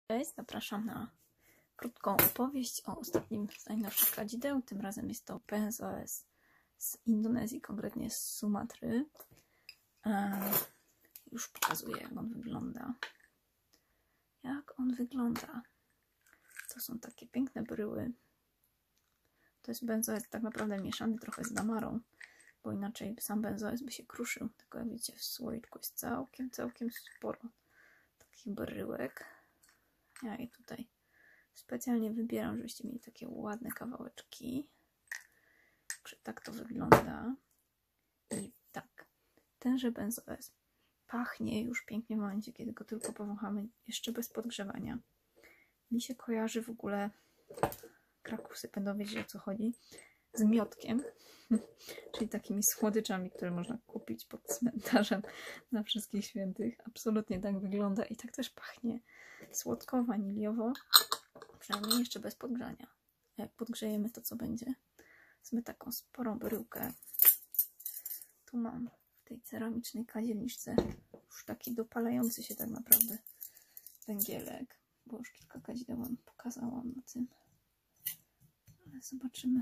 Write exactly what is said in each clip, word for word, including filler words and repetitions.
Cześć, zapraszam na krótką opowieść o ostatnim z najnowszych kadzideł. Tym razem jest to benzoes z Indonezji, konkretnie z Sumatry. Eee, już pokazuję, jak on wygląda. Jak on wygląda. To są takie piękne bryły. To jest benzoes tak naprawdę mieszany trochę z damarą, bo inaczej sam benzoes by się kruszył. Tylko jak widzicie, w słoiczku jest całkiem, całkiem sporo takich bryłek. Ja je tutaj specjalnie wybieram, żebyście mieli takie ładne kawałeczki. Także tak to wygląda. I tak, tenże benzoes pachnie już pięknie w momencie, kiedy go tylko powąchamy, jeszcze bez podgrzewania. Mi się kojarzy w ogóle, Krakusy będą wiedzieć, o co chodzi, z miotkiem, czyli takimi słodyczami, które można kupić pod cmentarzem na Wszystkich Świętych. Absolutnie tak wygląda i tak też pachnie słodko, waniliowo, przynajmniej jeszcze bez podgrzania. A jak podgrzejemy, to co będzie? Wezmę taką sporą bryłkę. Tu mam w tej ceramicznej kadzielniczce już taki dopalający się tak naprawdę węgielek, bo już kilka kadzideł wam pokazałam na tym. Ale zobaczymy.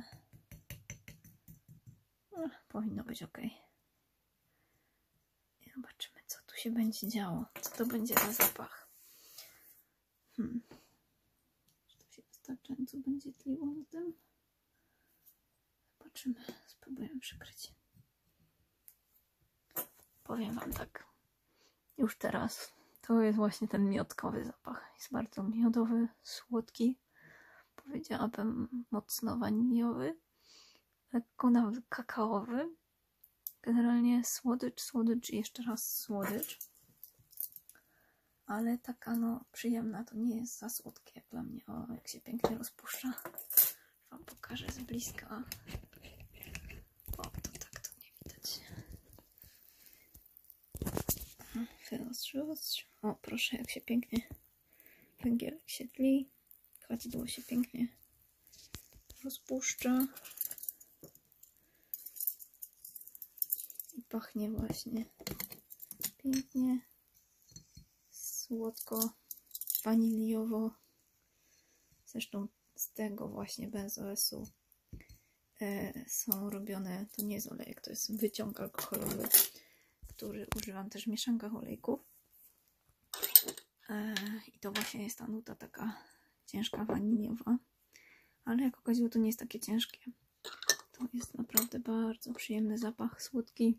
No, powinno być ok. I zobaczymy, co tu się będzie działo. Co to będzie za zapach. Hmm. Czy to się wystarczająco będzie tliło na tym? Zobaczymy. Spróbujemy przykryć. Powiem wam tak. Już teraz to jest właśnie ten miotkowy zapach. Jest bardzo miodowy, słodki. Powiedziałabym mocno waniliowy. Lekko nawet kakaowy. Generalnie słodycz, słodycz i jeszcze raz słodycz. Ale taka no przyjemna, to nie jest za słodkie jak dla mnie. O, jak się pięknie rozpuszcza. Wam pokażę z bliska. O, to tak to nie widać. Wyostrz, wyostrz. O, proszę, jak się pięknie węgielek się tli. Kadzidło się pięknie rozpuszcza. I pachnie właśnie pięknie, słodko, waniliowo. Zresztą z tego właśnie benzoesu e, są robione, to nie jest olejek, to jest wyciąg alkoholowy, który używam też w mieszankach olejków. E, I to właśnie jest ta nuta taka ciężka, waniliowa. Ale jak okazało, to nie jest takie ciężkie. To jest naprawdę bardzo przyjemny zapach, słodki.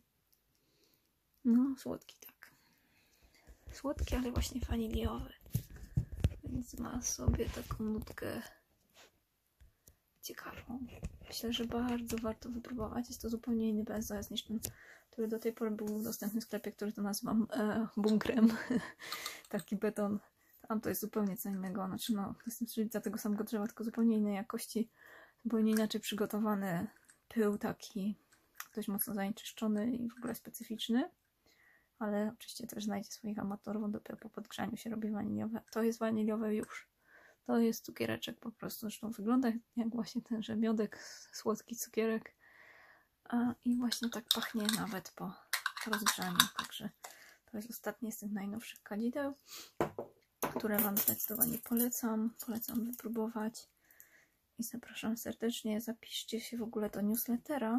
No, słodki, tak. Słodki, ale właśnie waniliowy. Więc ma sobie taką nutkę ciekawą. Myślę, że bardzo warto wypróbować. Jest to zupełnie inny benzoes niż ten, który do tej pory był dostępny w sklepie, który to nazywam e, bunkrem. Taki beton. Tam to jest zupełnie co innego. Znaczy, no, to jest różnica tego samego drzewa, tylko zupełnie innej jakości. Zupełnie inaczej przygotowany pył, taki dość mocno zanieczyszczony i w ogóle specyficzny. Ale oczywiście też znajdzie swoich amatorów, dopiero po podgrzaniu się robi waniliowe. To jest waniliowe już. To jest cukiereczek po prostu. Zresztą wygląda jak właśnie tenże miodek, słodki cukierek. A, i właśnie tak pachnie nawet po rozgrzaniu. Także to jest ostatnie z tych najnowszych kadzideł, które wam zdecydowanie polecam. Polecam wypróbować. I zapraszam serdecznie. Zapiszcie się w ogóle do newslettera.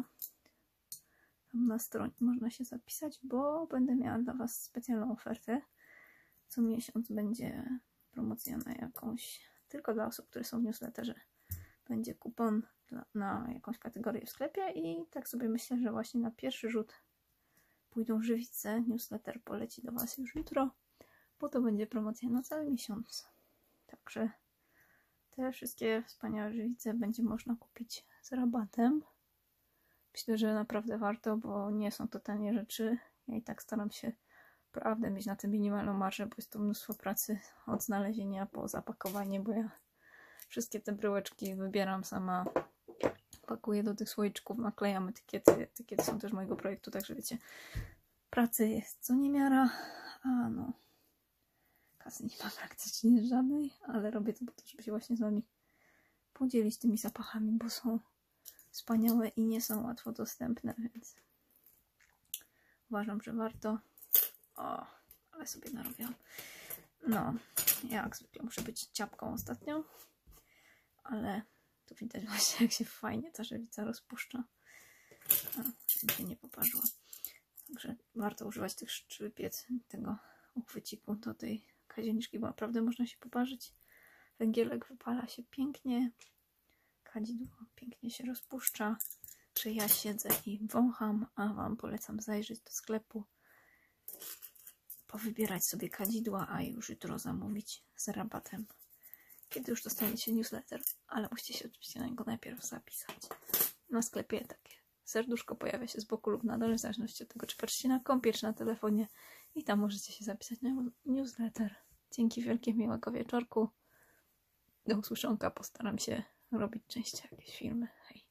Tam na stronie można się zapisać, bo będę miała dla was specjalną ofertę. Co miesiąc będzie promocja na jakąś, tylko dla osób, które są w newsletterze. Będzie kupon dla, na jakąś kategorię w sklepie i tak sobie myślę, że właśnie na pierwszy rzut pójdą żywice. Newsletter poleci do was już jutro, bo to będzie promocja na cały miesiąc. Także te wszystkie wspaniałe żywice będzie można kupić z rabatem. Myślę, że naprawdę warto, bo nie są to tanie rzeczy. Ja i tak staram się naprawdę mieć na tym minimalną marżę, bo jest to mnóstwo pracy od znalezienia po zapakowanie, bo ja wszystkie te bryłeczki wybieram sama, pakuję do tych słoiczków, naklejam etykiety. Etykiety są też mojego projektu, także wiecie, pracy jest co niemiara, a no, kasy nie ma praktycznie żadnej, ale robię to po to, żeby się właśnie z wami podzielić tymi zapachami, bo są wspaniałe i nie są łatwo dostępne, więc uważam, że warto. O, ale sobie narobiłam. No, jak zwykle muszę być ciapką ostatnio, ale tu widać właśnie, jak się fajnie ta żywica rozpuszcza. A, żeby się nie poparzyła. Także warto używać tych szczypiec, tego uchwyciku do tej kadzieniczki, bo naprawdę można się poparzyć. Węgielek wypala się pięknie, kadzidło pięknie się rozpuszcza. Czy ja siedzę i wącham, a Wam polecam zajrzeć do sklepu, powybierać sobie kadzidła, a już jutro zamówić z rabatem, kiedy już dostaniecie newsletter, ale musicie się oczywiście na niego najpierw zapisać. Na sklepie takie serduszko pojawia się z boku lub na dole, w zależności od tego, czy patrzycie na kompie, czy na telefonie, i tam możecie się zapisać na newsletter. Dzięki wielkie, miłego wieczorku. Do usłyszonka, postaram się robić częściej jakieś filmy. Hej.